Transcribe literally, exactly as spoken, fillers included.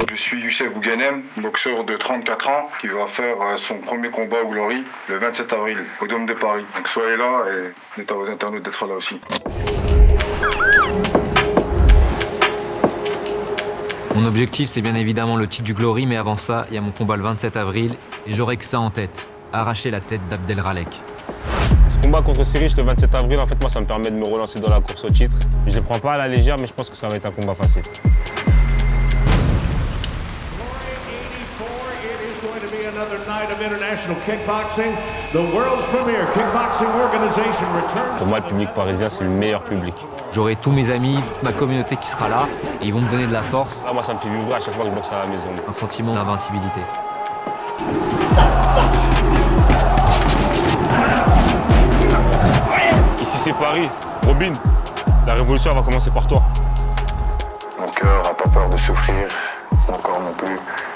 Je suis Youssef Bouganem, boxeur de trente-quatre ans qui va faire son premier combat au Glory le vingt-sept avril au Dôme de Paris. Donc soyez là et dites à vos internautes d'être là aussi. Mon objectif, c'est bien évidemment le titre du Glory, mais avant ça, il y a mon combat le vingt-sept avril et j'aurai que ça en tête, arracher la tête d'Abdelralek. Ce combat contre Sirich le vingt-sept avril, en fait, moi, ça me permet de me relancer dans la course au titre. Je ne le prends pas à la légère, mais je pense que ça va être un combat facile. Pour moi, le public parisien, c'est le meilleur public. J'aurai tous mes amis, ma communauté qui sera là, et ils vont me donner de la force. Ah, moi, ça me fait vibrer à chaque fois que je boxe à la maison. Un sentiment d'invincibilité. Ici, c'est Paris. Robin, la révolution elle va commencer par toi. Mon cœur n'a pas peur de souffrir, mon corps non plus.